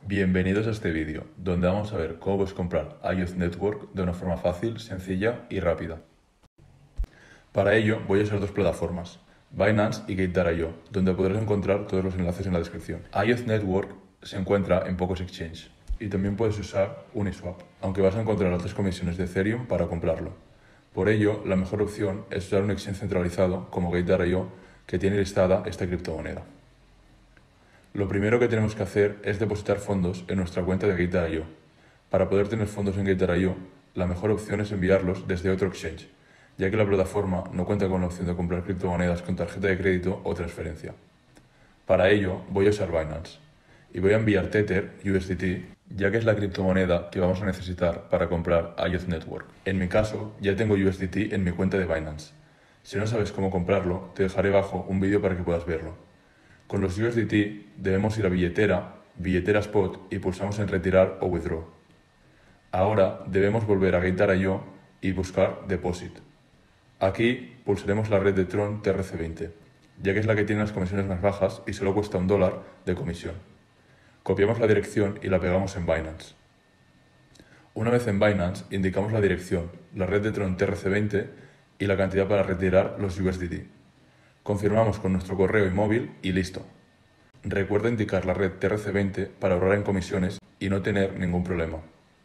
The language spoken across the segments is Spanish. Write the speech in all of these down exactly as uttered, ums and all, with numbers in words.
Bienvenidos a este vídeo, donde vamos a ver cómo puedes comprar I O T Network de una forma fácil, sencilla y rápida. Para ello voy a usar dos plataformas, Binance y Gate punto i o, donde podrás encontrar todos los enlaces en la descripción. I O T Network se encuentra en pocos exchanges y también puedes usar Uniswap, aunque vas a encontrar altas comisiones de Ethereum para comprarlo. Por ello, la mejor opción es usar un exchange centralizado como Gate punto i o, que tiene listada esta criptomoneda. Lo primero que tenemos que hacer es depositar fondos en nuestra cuenta de Gate punto i o. Para poder tener fondos en Gate punto i o, la mejor opción es enviarlos desde otro exchange, ya que la plataforma no cuenta con la opción de comprar criptomonedas con tarjeta de crédito o transferencia. Para ello, voy a usar Binance y voy a enviar Tether U S D T, ya que es la criptomoneda que vamos a necesitar para comprar I O T Network. En mi caso, ya tengo U S D T en mi cuenta de Binance. Si no sabes cómo comprarlo, te dejaré abajo un vídeo para que puedas verlo. Con los U S D T debemos ir a billetera, billetera spot y pulsamos en retirar o withdraw. Ahora debemos volver a Gate punto i o y buscar deposit. Aquí pulsaremos la red de Tron T R C veinte, ya que es la que tiene las comisiones más bajas y solo cuesta un dólar de comisión. Copiamos la dirección y la pegamos en Binance. Una vez en Binance indicamos la dirección, la red de Tron T R C veinte y la cantidad para retirar los U S D T. Confirmamos con nuestro correo y móvil y listo. Recuerda indicar la red T R C veinte para ahorrar en comisiones y no tener ningún problema.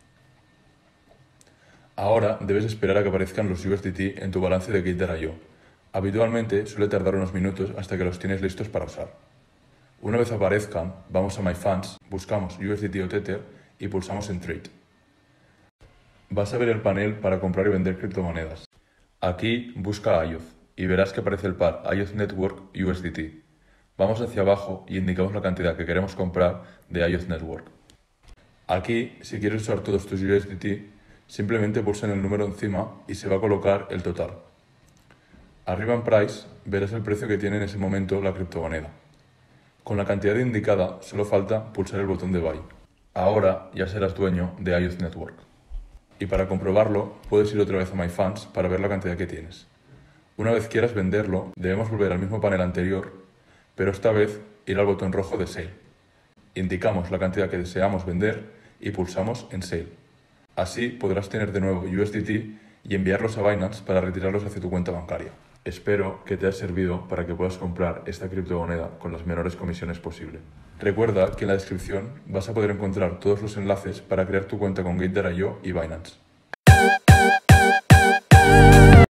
Ahora debes esperar a que aparezcan los U S D T en tu balance de Gate punto i o. Habitualmente suele tardar unos minutos hasta que los tienes listos para usar. Una vez aparezcan, vamos a My Funds, buscamos U S D T o Tether y pulsamos en Trade. Vas a ver el panel para comprar y vender criptomonedas. Aquí busca I O T y verás que aparece el par I O T Network U S D T. Vamos hacia abajo y indicamos la cantidad que queremos comprar de I O T Network. Aquí, si quieres usar todos tus U S D T, simplemente pulsa en el número encima y se va a colocar el total. Arriba en Price verás el precio que tiene en ese momento la criptomoneda. Con la cantidad indicada solo falta pulsar el botón de Buy. Ahora ya serás dueño de I O T Network. Y para comprobarlo, puedes ir otra vez a My Funds para ver la cantidad que tienes. Una vez quieras venderlo, debemos volver al mismo panel anterior, pero esta vez ir al botón rojo de Sale. Indicamos la cantidad que deseamos vender y pulsamos en Sale. Así podrás tener de nuevo U S D T y enviarlos a Binance para retirarlos hacia tu cuenta bancaria. Espero que te haya servido para que puedas comprar esta criptomoneda con las menores comisiones posible. Recuerda que en la descripción vas a poder encontrar todos los enlaces para crear tu cuenta con Gate punto i o y Binance.